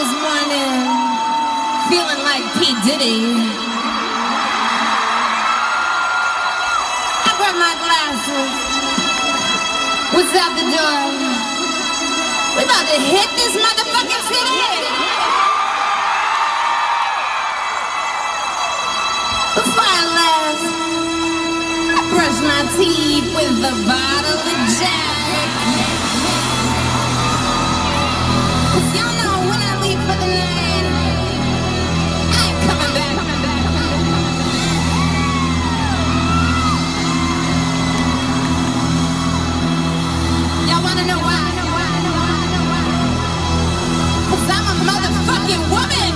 this morning feeling like P. Diddy. I grabbed my glasses. What's out the door? We about to hit this motherfucking city. Before I left, I brushed my teeth with a bottle of Jack. Y'all know when I leave for the night, I ain't coming back. Y'all wanna know why? 'Cause I'm a motherfucking woman.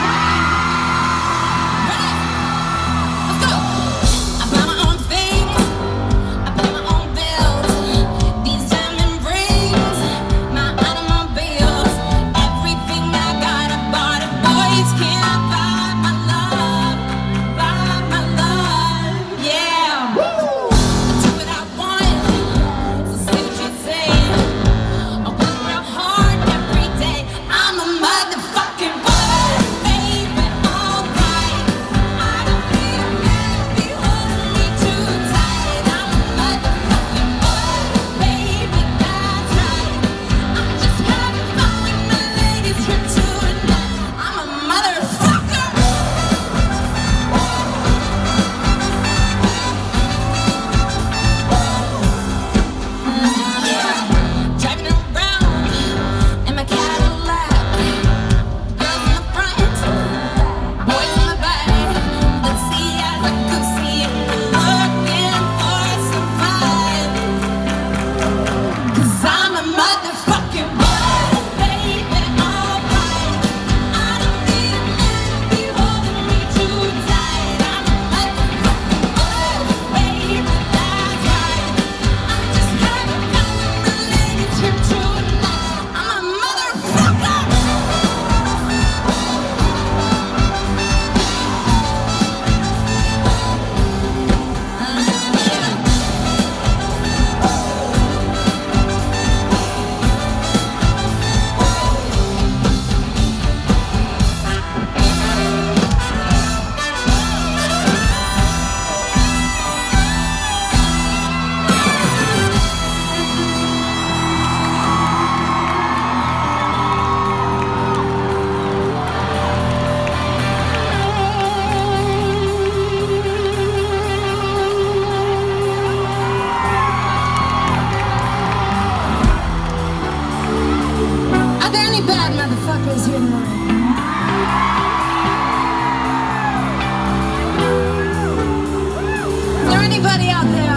Right? Let's go. I buy my own things. I pay my own bills. These diamond rings, my automobiles, everything I got, I bought it. Boys can't buy my love, yeah. I do what I want, so say what you say. I work real hard every day. I'm a motherfucking woman, baby, alright. I don't need a man to be holding me too tight. I'm a motherfucking woman, baby, that's right. I'm just having fun with my ladies here tonight. I'm a motherfucker. Yeah. Driving around in my Cadillac. Girls in the front, boys in the back. Let's see as I could see it. Looking for some vibe. 'Cause I'm a motherfucking woman, baby, alright. I don't need a man to be holding me too tight. I'm a motherfucking woman, baby, that's right. I'm just having fun with my ladies here tonight. I'm a motherfucker. Are there any bad motherfuckers here tonight? Is there anybody out there